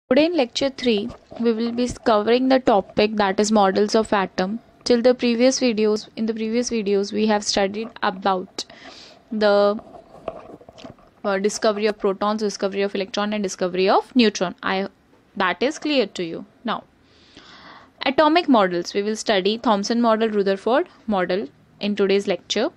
Today in lecture 3, we will be covering the topic that is models of atom. In the previous videos, we have studied about the discovery of protons, discovery of electron, and discovery of neutron. That is clear to you. Now, atomic models. We will study Thomson model, Rutherford model in today's lecture.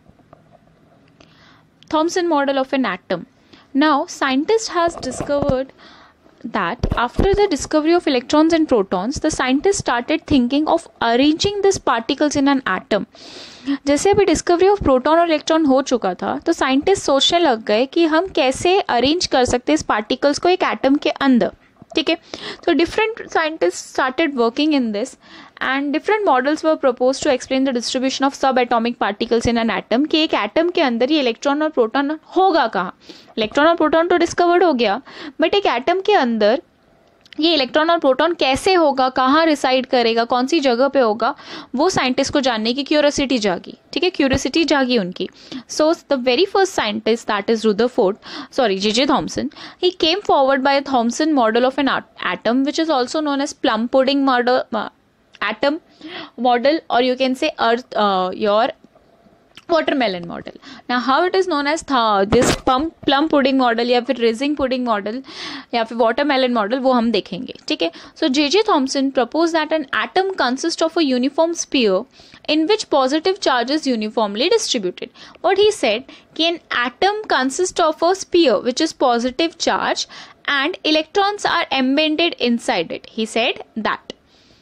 Thomson model of an atom. Now, scientists has discovered that after the discovery of electrons and protons, the scientists started thinking of arranging these particles in an atom. जैसे अभी discovery of proton और electron हो चुका था, तो scientist सोचने लग गए कि हम कैसे अरेंज कर सकते हैं इस पार्टिकल्स को एक एटम के अंदर. ठीक है, तो different scientist started working in this and different models were propose to explain the distribution of sub atomic particles in an atom. कि एक एटम के अंदर ये इलेक्ट्रॉन और प्रोटॉन होगा कहाँ. इलेक्ट्रॉन और प्रोटॉन तो डिस्कवर्ड हो गया, बट एक एटम के अंदर ये इलेक्ट्रॉन और प्रोटॉन कैसे होगा, कहाँ रिसाइड करेगा, कौन सी जगह पे होगा, वो साइंटिस्ट को जानने की क्यूरियोसिटी जागी. ठीक है, क्यूरियोसिटी जागी उनकी. So the very first scientist that is J.J. Thomson, he came forward by a Thomson model of an atom, which is also known as plum pudding model, atom model, or you can say your watermelon model. Now how it is known as this plum pudding model या फिर raisin pudding model या फिर watermelon model, वो हम देखेंगे. ठीक है, so J.J. Thomson proposed that an atom consists of a uniform sphere in which positive charge is uniformly distributed. What he said, कि an atom consists of a sphere which is positive charge and electrons are embedded inside it. He said that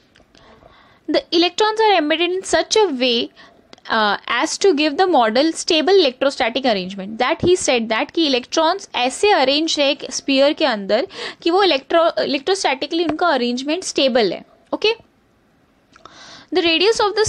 the electrons are embedded in such a way as to give the model stable electrostatic arrangement. That he said that कि electrons ऐसे arrange है एक sphere के अंदर कि वो electrostatically उनका arrangement stable है. Okay. The radius of the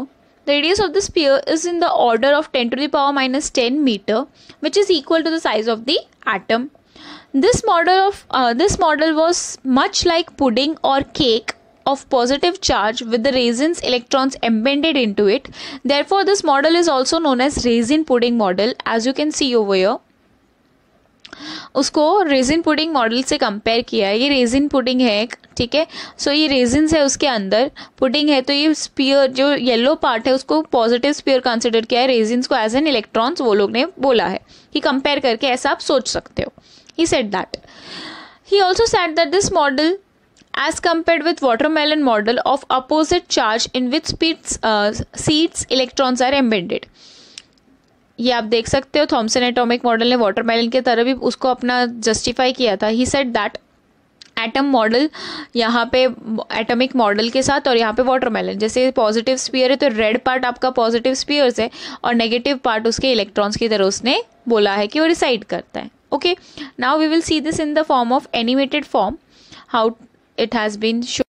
sphere is in the order of 10 to the power minus 10 meter, which is equal to the size of the atom. This model was much like pudding or cake of positive charge with the raisins electrons embedded into it. Therefore, this model is also known as raisin pudding model, as you can see over here. उसको raisin pudding model से compare किया है. ये resin pudding है एक. ठीक है, सो ये रेजिन्स है, उसके अंदर पुडिंग है, तो ये स्पीयर जो येलो पार्ट है उसको पॉजिटिव स्पीयर कंसिडर किया है, रेजिन्स को एज एन इलेक्ट्रॉन्स वो लोग ने बोला है. कि कंपेयर करके ऐसा आप सोच सकते हो. He said that. He also said that this model as compared with watermelon model of opposite charge in which seeds electrons are embedded. ये आप देख सकते हो, थॉमसन एटॉमिक मॉडल ने वाटरमेलन के तरह भी उसको अपना जस्टिफाई किया था. He said that atom model यहाँ पे एटॉमिक मॉडल के साथ और यहाँ पे वाटरमेलन, जैसे पॉजिटिव स्पीयर है तो रेड पार्ट आपका पॉजिटिव स्पीयर्स है और नेगेटिव पार्ट उसके इलेक्ट्रॉन्स की तरह उसने बोला है कि वो रिसाइड करता है. Okay, now we will see this in the form of animated form, how it has been shown.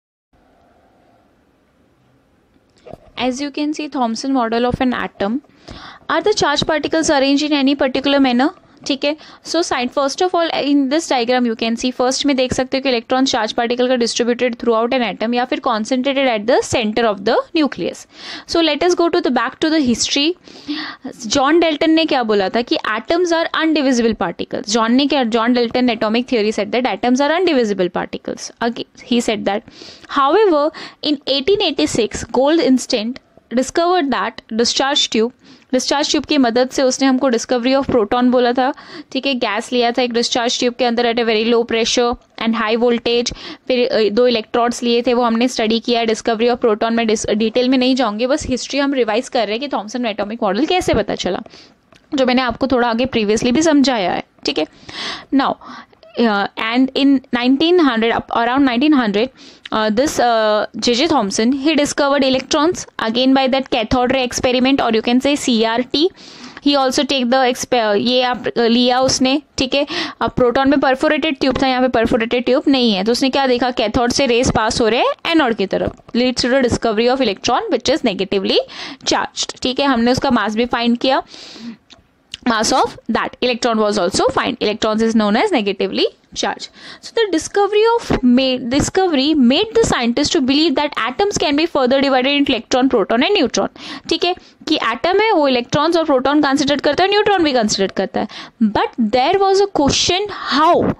As you can see, Thomson model of an atom. Are the charged particles arranged in any particular manner? ठीक है, so first of all in this diagram you can see, first में देख सकते हो कि electron charge particle का distributed throughout an atom या फिर concentrated at the centre of the nucleus. So let us go to the back to the history. John Dalton ने क्या बोला था कि atoms are undivisible particles. John Dalton atomic theory said that atoms are undivisible particles. He said that. However in 1886 Goldstein discovered that discharge tube की मदद से उसने हमको डिस्कवरी ऑफ प्रोटॉन बोला था. ठीक है, गैस लिया था एक डिस्चार्ज ट्यूब के अंदर at a very low pressure and high voltage. फिर 2 इलेक्ट्रोड्स लिए थे, वो हमने स्टडी किया. डिस्कवरी ऑफ प्रोटॉन में डिटेल में नहीं जाऊंगी, बस हिस्ट्री हम रिवाइज कर रहे हैं कि थॉमसन एटॉमिक मॉडल कैसे पता चला, जो मैंने आपको थोड़ा आगे प्रीवियसली भी समझाया है. ठीक है, now and in 1900, around 1900, this J.J. Thomson, he discovered electrons again by that cathode ray experiment, or you can say CRT. He also take the ये आप लिया उसने. ठीक है, अब प्रोटॉन में परफोरेटेड ट्यूब था, यहाँ पे परफोरेटेड ट्यूब नहीं है, तो उसने क्या देखा, कैथोड से रेस पास हो रहे हैं एनोड की तरफ. Leads to the discovery of electron which is negatively charged. ठीक है, हमने उसका मास भी फाइंड किया. Mass of that electron was also found. Electrons is known as negatively charged. So the discovery made the scientists to believe that atoms can be further divided into electron, proton and neutron. ठीक है, कि atom है वो electrons और proton consider करता है, neutron भी consider करता है. But there was a question,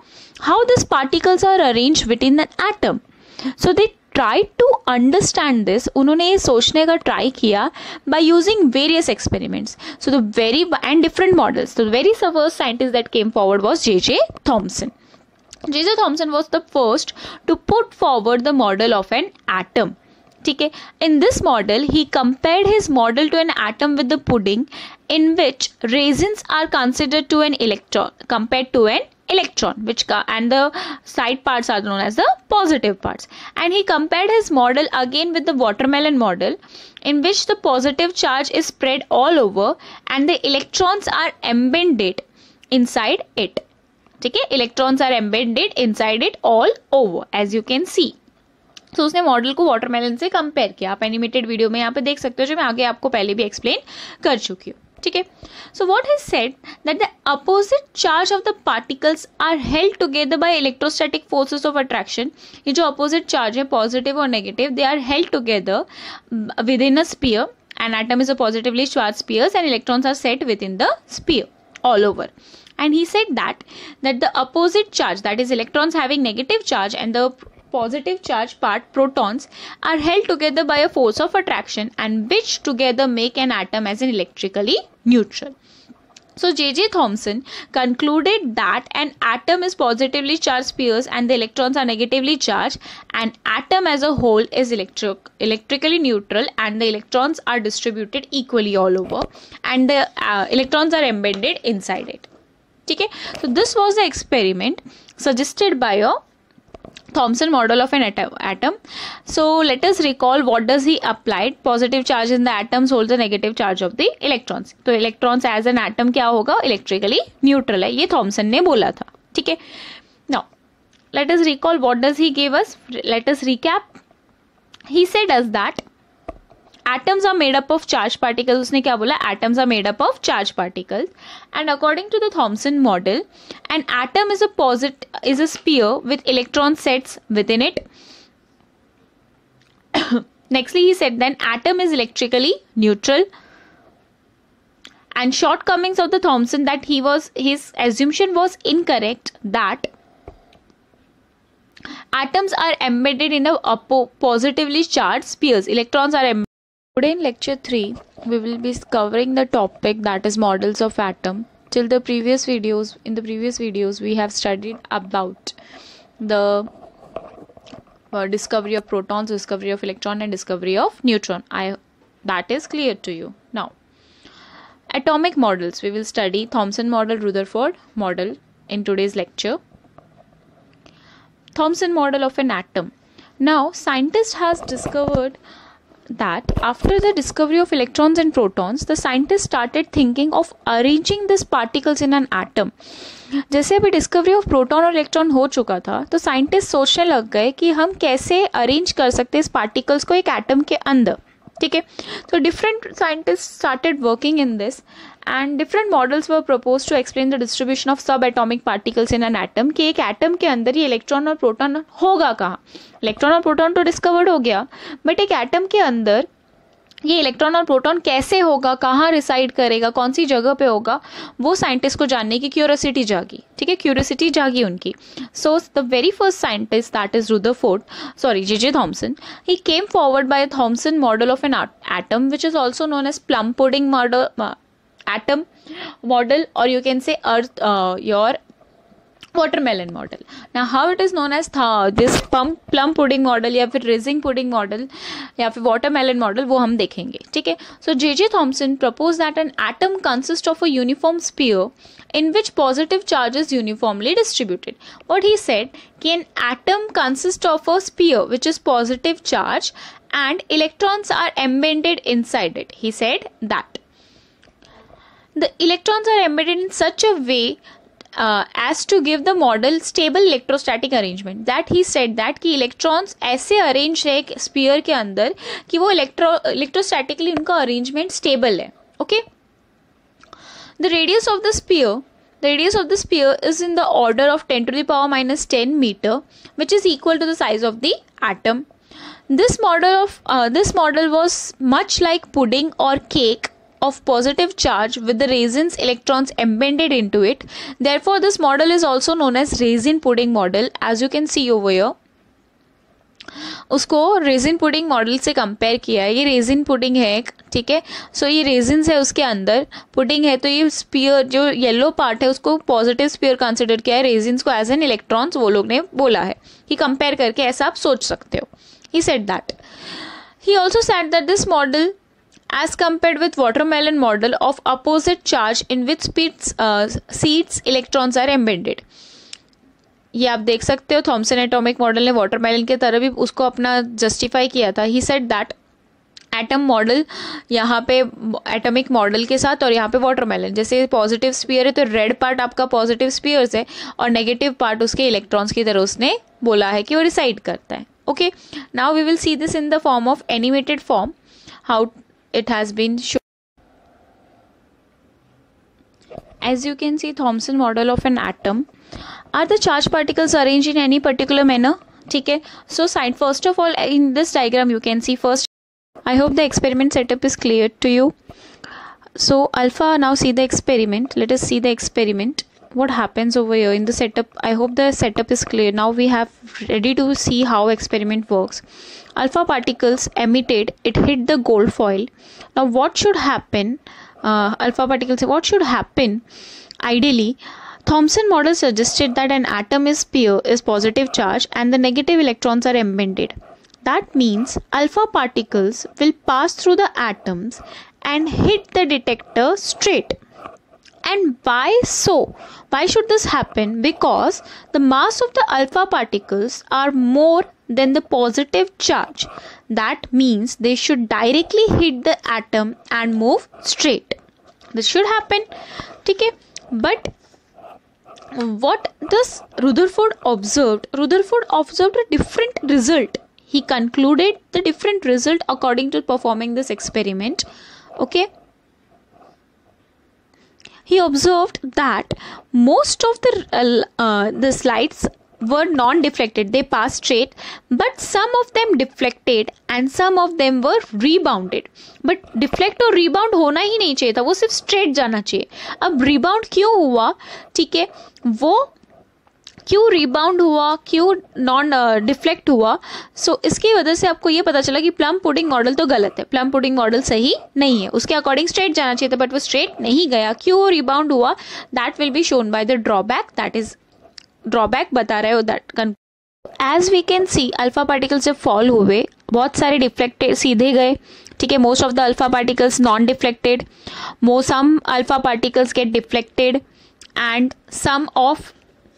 how these particles are arranged within an atom. So they tried to understand this. उन्होंने ये सोचने का ट्राई किया by using various experiments. So the very and different models. So the very first scientist that came forward was J.J. Thomson. J.J. Thomson was the first to put forward the model of an atom. ठीक है, in this model he compared his model to an atom with the pudding, in which raisins are considered to an electron compared to an electron, and the side parts are known as the positive parts. And he compared his model again with the watermelon model, in which the positive charge is spread all over and the electrons are embedded inside it. ठीक है, electrons are embedded inside it all over, as you can see. तो उसने model को watermelon से compare किया. आप animated video में यहाँ पे देख सकते हो, जो मैं आगे आपको पहले भी एक्सप्लेन कर चुकी हूँ. ठीक है, so what he said that the opposite charge of the particles are held together by electrostatic forces of attraction. ये जो अपोजिट चार्ज है, पॉजिटिव और negative, they are held together within a sphere. An atom is a positively charge spheres and electrons are set within the sphere all over. And he said that the opposite charge, that is electrons having negative charge, and the positive charge part, protons, are held together by a force of attraction, and which together make an atom as an electrically neutral. So J.J. Thomson concluded that an atom is positively charged spheres and the electrons are negatively charged. An atom as a whole is electrically neutral, and the electrons are distributed equally all over, and the electrons are embedded inside it. Okay? So this was the experiment suggested by a Thomson model of an atom. So let us recall what does he applied. Positive charge in the atoms holds the negative charge of the electrons. तो electrons as an atom क्या होगा? Electrically neutral है. ये Thomson ने बोला था. ठीक है. Now let us recall what does he give us. Let us recap. He said us that atoms are made up of charged particles. उसने क्या बोला? Atoms are made up of charged particles, and according to the Thomson model, an atom is a sphere with electron sets within it. Nextly, he said then atom is electrically neutral. And shortcomings of the Thomson, that his assumption was incorrect, that atoms are embedded in a positively charged spheres. Electrons are embedded. Today in lecture 3, we will be covering the topic that is models of atom. In the previous videos, we have studied about the discovery of protons, discovery of electron, and discovery of neutron. That is clear to you. Now, atomic models. We will study Thomson model, Rutherford model in today's lecture. Thomson model of an atom. Now, scientists has discovered that after the discovery of electrons and protons, the scientists started thinking of arranging these particles in an atom. जैसे अभी discovery of proton और electron हो चुका था, तो scientist सोचने लग गए कि हम कैसे अरेंज कर सकते हैं इस पार्टिकल्स को एक एटम के अंदर. ठीक है, तो different scientist started working in this, and different models were propose to explain the distribution of sub atomic particles in an atom. कि एक एटम के अंदर ही इलेक्ट्रॉन और प्रोटॉन होगा कहाँ. इलेक्ट्रॉन और प्रोटॉन तो डिस्कवर्ड हो गया, बट एक एटम के अंदर ये इलेक्ट्रॉन और प्रोटॉन कैसे होगा, कहाँ रिसाइड करेगा, कौन सी जगह पे होगा, वो साइंटिस्ट को जानने की क्यूरियोसिटी जागी. ठीक है, क्यूरियोसिटी जागी उनकी. So the very first scientist, that is J.J. Thomson, he came forward by a Thomson model of an atom, which is also known as plum pudding model, atom model, or you can say your watermelon model. Now how it is known as this plum pudding model या फिर raisin pudding model या फिर watermelon model, वो हम देखेंगे. ठीक है, so J.J. Thomson proposed that an atom consists of a uniform sphere in which positive charge is uniformly distributed. What he said, कि an atom consists of a sphere which is positive charge and electrons are embedded inside it. He said that the electrons are embedded in such a way as to give the model stable electrostatic arrangement. That he said that कि electrons ऐसे arrange है एक sphere के अंदर कि वो electrostatically उनका arrangement stable है. Okay. The radius of the sphere is in the order of 10 to the power minus 10 meter, which is equal to the size of the atom. This model was much like pudding or cake of positive charge with the resin's electrons embedded into it. Therefore, this model is also known as resin pudding model. As you can see over here, उसको raisin pudding model से compare किया है. ये resin pudding है, ठीक है. सो ये resins है, उसके अंदर पुडिंग है, तो ये स्पीयर जो येलो पार्ट है उसको पॉजिटिव स्पीयर कंसिडर किया है, रेजिन्स को एज एन इलेक्ट्रॉन्स वो लोग ने बोला है. कि कंपेयर करके ऐसा आप सोच सकते हो. He said that. He also said that this model as compared with watermelon model of opposite charge in which seeds electrons are embedded. ये आप देख सकते हो, थॉमसन एटॉमिक मॉडल ने वाटरमेलन के तरह भी उसको अपना जस्टिफाई किया था. He said that atom model यहाँ पे एटॉमिक मॉडल के साथ और यहाँ पे वाटरमेलन, जैसे पॉजिटिव स्पीयर है तो रेड पार्ट आपका पॉजिटिव स्पीयर्स है और नेगेटिव पार्ट उसके इलेक्ट्रॉन्स की तरह उसने बोला है कि वो रिसाइड करता है. Okay, now we will see this in the form of animated form, how it has been shown. As you can see, Thomson model of an atom. Are the charged particles arranged in any particular manner? ठीक है. So first of all, in this diagram you can see first. I hope the experiment setup is clear to you. So alpha, now see the experiment. Let us see the experiment. What happens over here in the setup? I hope the setup is clear. Now we have ready to see how experiment works. Alpha particles emitted, it hit the gold foil. Now what should happen? Alpha particles, what should happen? Ideally, Thomson model suggested that an atom is positive charge and the negative electrons are embedded. That means alpha particles will pass through the atoms and hit the detector straight. And why so? Why should this happen? Because the mass of the alpha particles are more than the positive charge. That means they should directly hit the atom and move straight. This should happen. Okay? But what this Rutherford observed? Rutherford observed a different result. He concluded the different result according to performing this experiment. Okay? He observed that most of the slides were non-deflected. They passed straight, but some of them deflected and some of them were rebounded. But deflect और rebound होना ही नहीं चाहिए था, वो सिर्फ straight जाना चाहिए. अब rebound क्यों हुआ? ठीक है, वो क्यों रिबाउंड हुआ, क्यों नॉन डिफ्लेक्ट हुआ? सो इसकी वजह से आपको ये पता चला कि प्लम पुडिंग मॉडल तो गलत है, प्लम पुडिंग मॉडल सही नहीं है. उसके अकॉर्डिंग स्ट्रेट जाना चाहिए था, बट वो स्ट्रेट नहीं गया. क्यों रिबाउंड हुआ? That will be shown by the drawback. That is drawback बता रहे हो that. As we can see, alpha particles जब फॉल हुए, बहुत सारे डिफ्लेक्टेड सीधे गए. ठीक है, most of the alpha particles non deflected, some alpha particles get deflected and some of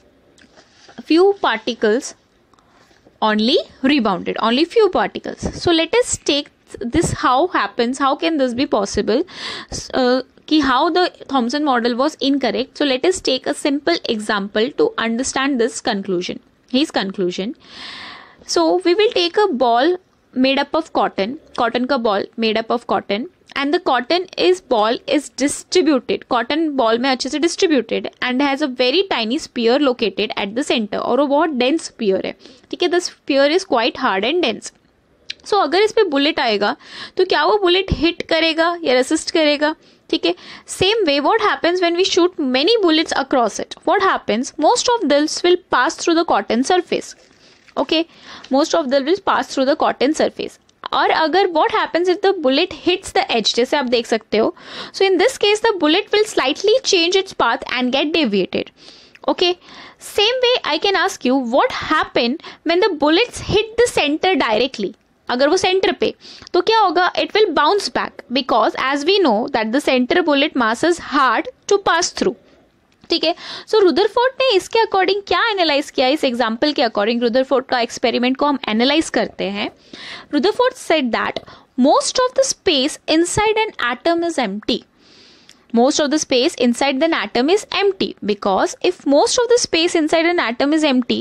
few particles only rebounded, only few particles. So let us take this, how happens, how can this be possible, ki how the Thomson model was incorrect. So let us take a simple example to understand this conclusion, his conclusion. So we will take a ball made up of cotton ka ball made up of cotton, and the cotton ball is distributed, cotton ball में अच्छे से distributed and has a very tiny spear located at the center, और वो बहुत dense spear है. ठीक है, the spear is quite hard and dense. So अगर इस पे बुलेट आएगा तो क्या वो बुलेट हिट करेगा या रेसिस्ट करेगा? ठीक है, same way what happens when we shoot many bullets across it? What happens? Most of these will pass through the cotton surface. Okay, most of them will pass through the cotton surface. और अगर what happens if the bullet hits the edge, जैसे आप देख सकते हो, so in this case the bullet will slightly change its path and get deviated. Okay, same way I can ask you, what happen when the bullets hit the center directly? अगर वो centre पे, तो क्या होगा? It will bounce back because as we know that the center bullet mass is hard to pass through. ठीक है, सो Rutherford ने इसके अकॉर्डिंग क्या एनालाइज किया? इस एग्जाम्पल के अकॉर्डिंग रुदरफोर्ड का एक्सपेरिमेंट को हम एनालाइज करते हैं. Rutherford said that most of the space inside an atom is empty. Most of the space inside an atom is empty, because if most of the space inside an atom is empty,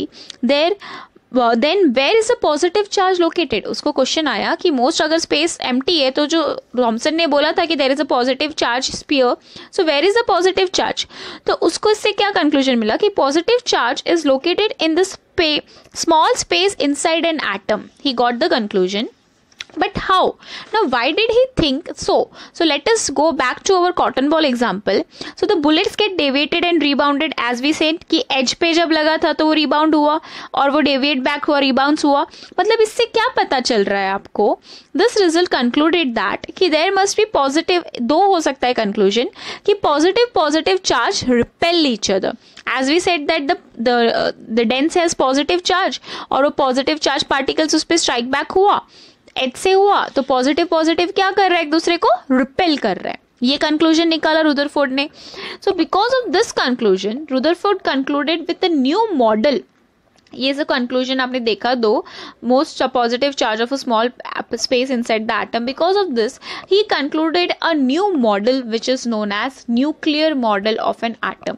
then where is the positive charge located? उसको question आया कि most अगर space empty है तो जो Thompson ने बोला था कि there is a positive charge sphere, so where is the positive charge? तो उसको इससे क्या कंक्लूजन मिला कि positive charge is located in the small space inside an atom. He got the conclusion. But how? Now, why did he think so? So let us go back to our cotton ball example. So the bullets get deviated and rebounded, as we said कि edge पे जब लगा था तो वो rebound हुआ और वो deviate back हुआ, rebounds हुआ. मतलब इससे क्या पता चल रहा है आपको? This result concluded that कि there must be positive, दो हो सकता है conclusion कि positive charge repel each other. As we said that the dense has positive charge और वो positive charge particles उस पर strike back हुआ, एच से हुआ, तो पॉजिटिव क्या कर रहा है, एक दूसरे को रिपेल कर रहा है. ये कंक्लूजन निकाला रुदरफोर्ड ने. So because of this conclusion Rutherford concluded with a new model. ये जो कंक्लूजन आपने देखा, दो most positive charge of a small space inside the atom. Because of this he concluded a new model which is known as nuclear model of an atom.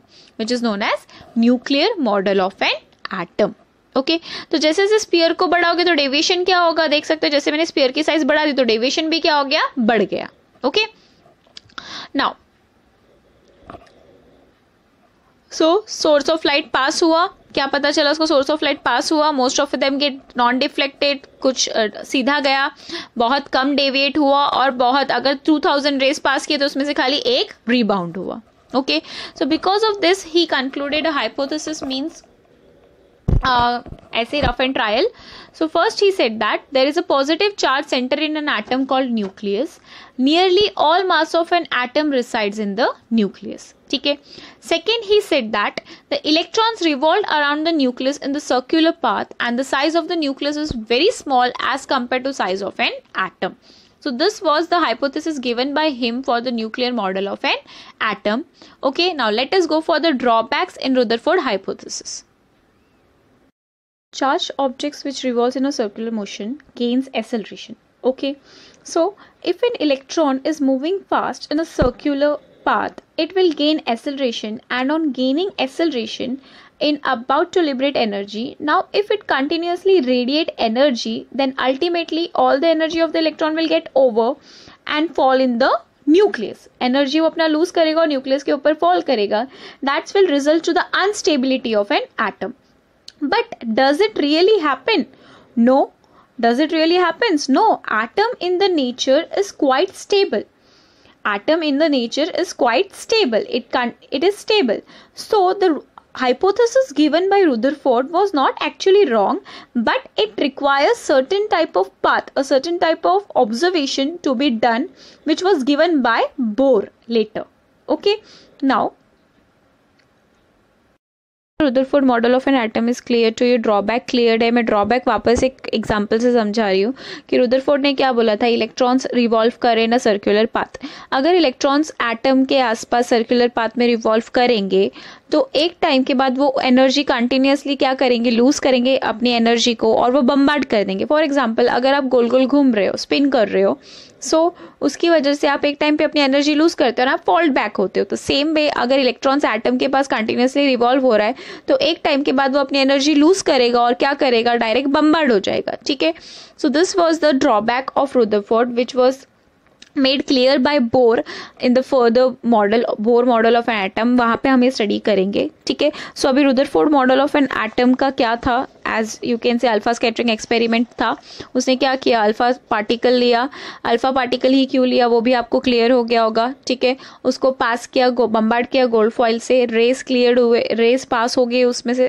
Okay तो जैसे जैसे sphere को बढ़ाओगे तो डेविएशन क्या होगा, देख सकते हो. जैसे मैंने स्फीयर की साइज बढ़ा दी तो डेविएशन भी क्या हो गया, बढ़ गया. Okay now source of light pass हुआ. क्या पता चला उसको, सोर्स ऑफ लाइट पास हुआ. Most of them get non deflected, कुछ सीधा गया, बहुत कम डेविएट हुआ, और बहुत अगर 2000 रेस पास किए तो उसमें से खाली एक रीबाउंड हुआ. Okay so because of this he concluded a hypothesis, means ऐसे rough and trial. So first he said that there is a positive charge center in an atom called nucleus. Nearly all mass of an atom resides in the nucleus. ठीक है. Second he said that the electrons revolve around the nucleus in the circular path and the size of the nucleus is very small as compared to size of an atom. So this was the hypothesis given by him for the nuclear model of an atom. Okay, now let us go for the drawbacks in Rutherford hypothesis. Charged objects which revolves in a circular motion gains acceleration. Okay, so if an electron is moving fast in a circular path, it will gain acceleration, and on gaining acceleration in about to liberate energy. Now if it continuously radiate energy, then ultimately all the energy of the electron will get over and fall in the nucleus. Energy वो अपना lose करेगा और nucleus के ऊपर fall करेगा. That will result to the instability of an atom. But does it really happen? No. Does it really happen? No. Atom in the nature is quite stable. It is stable. So the hypothesis given by Rutherford was not actually wrong, but it requires certain type of path, a certain type of observation to be done, which was given by Bohr later. Okay. Now Rutherford model of an atom is clear to you. Drawback cleared है. मैं drawback वापस एक example से समझा रही हूँ कि Rutherford ने क्या बोला था, इलेक्ट्रॉन्स रिवॉल्व करें ना सर्कुलर पाथ. अगर इलेक्ट्रॉन्स एटम के आसपास सर्कुलर पाथ में रिवॉल्व करेंगे तो एक टाइम के बाद वो एनर्जी कंटिन्यूसली क्या करेंगे, लूज करेंगे अपनी एनर्जी को और वो बम्बार्ड कर देंगे. फॉर एग्जाम्पल अगर आप गोल गोल घूम रहे हो, स्पिन कर रहे हो, उसकी वजह से आप एक टाइम पे अपनी एनर्जी लूज करते हो ना, आप फॉल्ट बैक होते हो. तो सेम वे अगर इलेक्ट्रॉन्स एटम के पास कंटिन्यूसली रिवॉल्व हो रहा है तो एक टाइम के बाद वो अपनी एनर्जी लूज करेगा और क्या करेगा, डायरेक्ट बम्बार्ड हो जाएगा. ठीक है. So this was the drawback of Rutherford which was made clear by Bohr in the further model, Bohr model of an atom. वहाँ पे हम ये स्टडी करेंगे. ठीक है. सो अभी Rutherford model of an atom का क्या था, as you can say alpha scattering experiment था. उसने क्या किया, अल्फा पार्टिकल लिया. अल्फा पार्टिकल ही क्यों लिया वो भी आपको क्लियर हो गया होगा. ठीक है. उसको पास किया, बम्बार्ड किया गोल्ड फॉइल से, रेस क्लियर हुए, रेस पास हो गए, उसमें से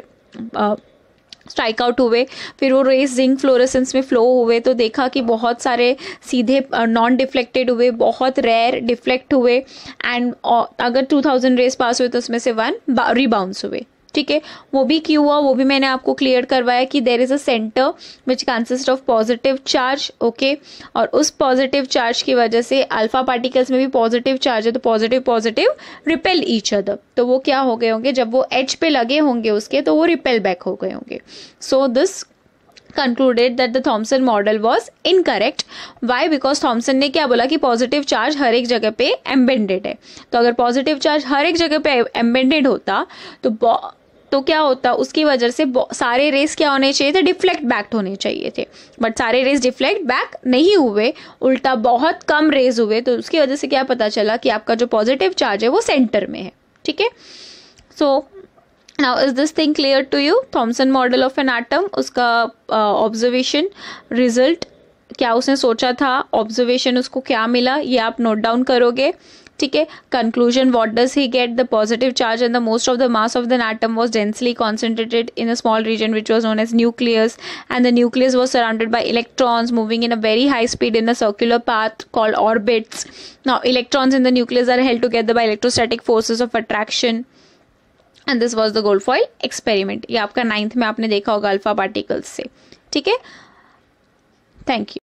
स्ट्राइक आउट हुए, फिर वो रेस जिंक फ्लोरेसेंस में फ्लो हुए तो देखा कि बहुत सारे सीधे नॉन डिफ्लेक्टेड हुए, बहुत रेयर डिफ्लेक्ट हुए, एंड अगर 2000 रेस पास हुए तो उसमें से 1 रिबाउंस हुए. ठीक है. वो भी क्यों हुआ वो भी मैंने आपको क्लियर करवाया कि there is a centre which consist of positive charge. Okay. और उस पॉजिटिव चार्ज की वजह से अल्फा पार्टिकल्स में भी पॉजिटिव चार्ज है तो पॉजिटिव रिपेल ईच अदर. तो वो क्या हो गए होंगे, जब वो एच पे लगे होंगे उसके तो वो रिपेल बैक हो गए होंगे. So this concluded that the Thomson model was incorrect. Why? Because Thomson ने क्या बोला कि पॉजिटिव चार्ज हर एक जगह पे एम्बेडेड है. तो अगर पॉजिटिव चार्ज हर एक जगह पे एम्बेडेड होता तो क्या होता, उसकी वजह से सारे रेस क्या होने चाहिए थे, डिफ्लेक्ट बैक होने चाहिए थे. बट सारे रेस डिफ्लेक्ट बैक नहीं हुए, उल्टा बहुत कम रेस हुए. तो उसकी वजह से क्या पता चला कि आपका जो पॉजिटिव चार्ज है वो सेंटर में है. ठीक है. So now is this thing clear to you? Thomson model of an atom, उसका ऑब्जर्वेशन रिजल्ट क्या उसने सोचा था, ऑब्जर्वेशन उसको क्या मिला, ये आप नोट डाउन करोगे, ठीक है। Conclusion, what does he get, the positive charge and the most of the mass of the atom was densely concentrated in a small region which was known as nucleus, and the nucleus was surrounded by electrons moving in a very high speed in a circular path called orbits. Now electrons in the nucleus are held together by electrostatic forces of attraction, and this was the Goldfoil experiment. ये आपका 9th में आपने देखा होगा alpha particles से, ठीक है। Thank you.